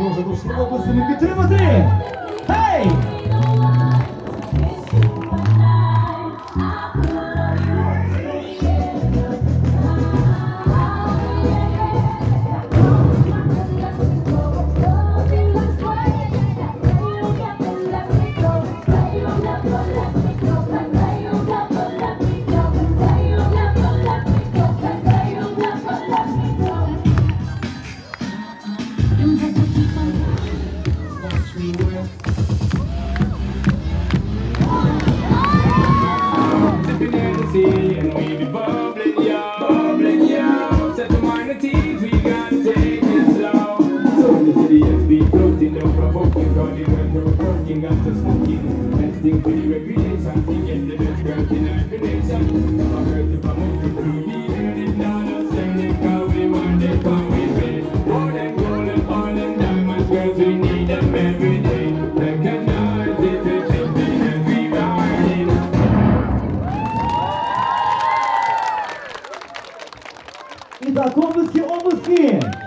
Запрошую обласними підтримати! Гей! And we be bubbling, yo. Set the minor teeth, we gotta take it slow. So the city has been floating, no provoking, God, it went from working after smoking. Let's think for the recreation, thinking the best girl in every nation. I heard the promotion through the air, it's not us saying, cause we want it, come with it. More than gold and oil and diamonds, girls, we need them every day. Recognize it, it's something that we riding. І так, облески!